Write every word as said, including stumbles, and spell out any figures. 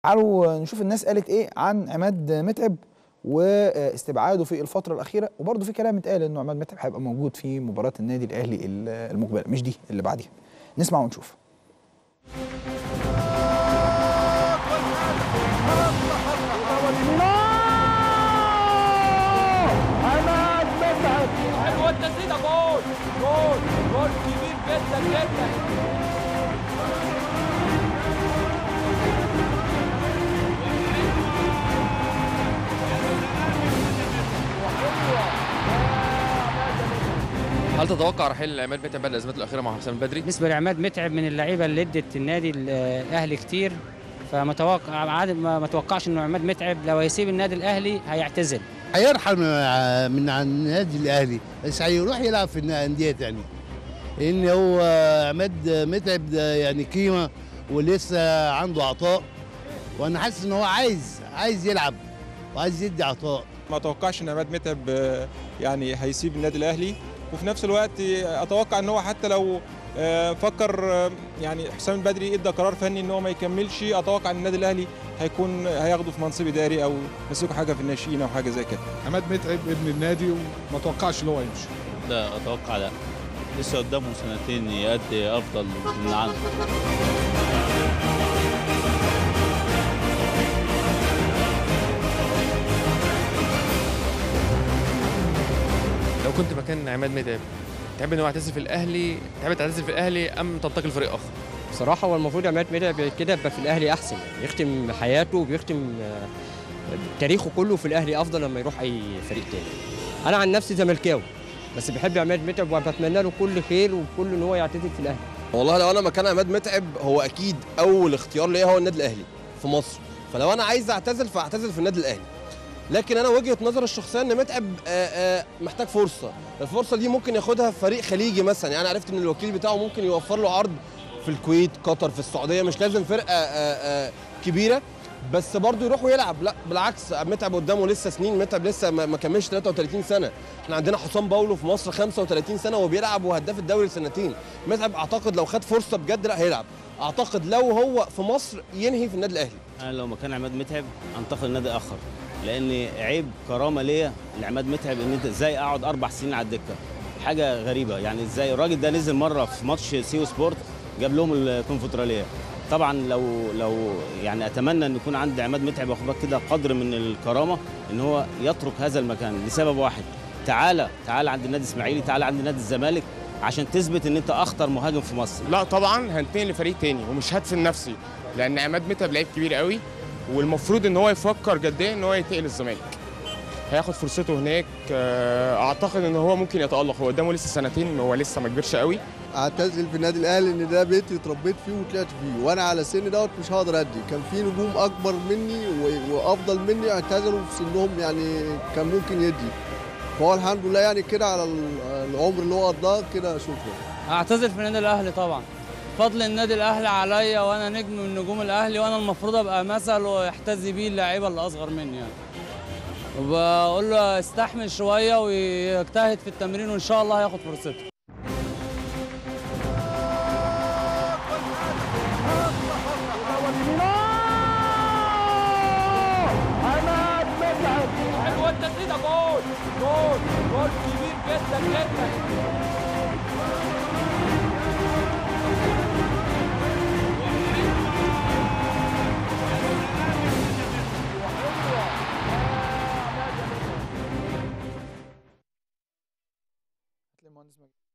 تعالوا نشوف الناس قالت ايه عن عماد متعب واستبعاده في الفتره الاخيره، وبرضه في كلام اتقال انه عماد متعب هيبقى موجود في مباراه النادي الاهلي المقبله، مش دي اللي بعديها. نسمع ونشوف. عماد متعب حلوه التسديده، جول جول جول كبير جدا جدا. هل تتوقع رحيل عماد متعب بعد الازمات الاخيره مع حسام البدري؟ بالنسبه لعماد متعب من اللعيبه اللي ادت النادي الاهلي كتير، فمتوقع عادي ما اتوقعش انه عماد متعب لو هيسيب النادي الاهلي هيعتزل. هيرحل من عن النادي الاهلي، بس هيروح يلعب في الانديه ثانيه. ان هو عماد متعب ده يعني قيمه ولسه عنده عطاء، وانا حاسس ان هو عايز عايز يلعب وعايز يدي عطاء. ما اتوقعش ان عماد متعب يعني هيسيب النادي الاهلي، وفي نفس الوقت اتوقع ان هو حتى لو فكر يعني حسام البدري ادى قرار فني ان هو ما يكملش، اتوقع ان النادي الاهلي هيكون هياخده في منصب اداري او مسكه حاجه في الناشئين او حاجه زي كده. عماد متعب ابن النادي وما اتوقعش ان هو يمشي. لا اتوقع لا، لسه قدامه سنتين يأدي افضل من عنده. لو كنت مكان عماد متعب تحب ان هو يعتزل في الاهلي، تحب تعتزل في الاهلي ام تنتقل لفريق اخر؟ بصراحه هو المفروض عماد متعب كده يبقى في الاهلي احسن، يختم حياته وبيختم تاريخه كله في الاهلي افضل لما يروح اي فريق تاني. انا عن نفسي زملكاوي بس بحب عماد متعب وبتمنى له كل خير وكل ان هو يعتزل في الاهلي. والله لو انا مكان عماد متعب هو اكيد اول اختيار ليا هو النادي الاهلي في مصر، فلو انا عايز اعتزل فاعتزل في النادي الاهلي. لكن انا وجهه نظري الشخصيه ان متعب آآ آآ محتاج فرصه، الفرصه دي ممكن ياخدها في فريق خليجي مثلا، يعني انا عرفت ان الوكيل بتاعه ممكن يوفر له عرض في الكويت، قطر، في السعوديه، مش لازم فرقه آآ كبيره بس برضه يروح ويلعب. لا بالعكس، متعب قدامه لسه سنين، متعب لسه ما كملش ثلاثة وثلاثين سنه. احنا عندنا حسام باولو في مصر خمسة وثلاثين سنه وبيلعب وهداف الدوري لسنتين. متعب اعتقد لو خد فرصه بجد لا هيلعب، اعتقد لو هو في مصر ينهي في النادي الاهلي. انا لو مكان عماد متعب انتقل لنادي اخر، لان عيب كرامه ليا لعماد متعب ان انت ازاي اقعد اربع سنين على الدكه، حاجه غريبه. يعني ازاي الراجل ده نزل مره في ماتش سيو سبورت جاب لهم الكونفدراليه. طبعا لو لو يعني اتمنى ان يكون عند عماد متعب واخد كده قدر من الكرامه ان هو يترك هذا المكان لسبب واحد، تعالى تعالى عند النادي الاسماعيلي، تعالى عند نادي الزمالك عشان تثبت ان انت اخطر مهاجم في مصر. لا طبعا هنتقل لفريق تاني ومش هدفن نفسي، لان عماد متعب لعيب كبير قوي والمفروض ان هو يفكر جديا ان هو ينتقل الزمالك، هياخد فرصته هناك. اعتقد ان هو ممكن يتالق، هو قدامه لسه سنتين، هو لسه ما كبرش قوي. اعتزل في النادي الاهلي ان ده بيتي اتربيت فيه وطلعت فيه، وانا على سن دوت مش هقدر ادي. كان في نجوم اكبر مني وافضل مني اعتزلوا في سنهم، يعني كان ممكن يدي، فهو الحمد لله يعني كده على العمر اللي هو قضاه كده. شكرا. اعتزل في النادي الاهلي طبعا، فضل النادي الاهلي عليا وانا نجم من نجوم الاهلي، وانا المفروض ابقى مثل ويحتذي بيه اللعيبه اللي اصغر مني يعني. وبقول له استحمل شويه ويجتهد في التمرين وان شاء الله هياخد فرصته. عماد متعب حلوه التسديده، جول جول جول كبير جدا جدا. المهندس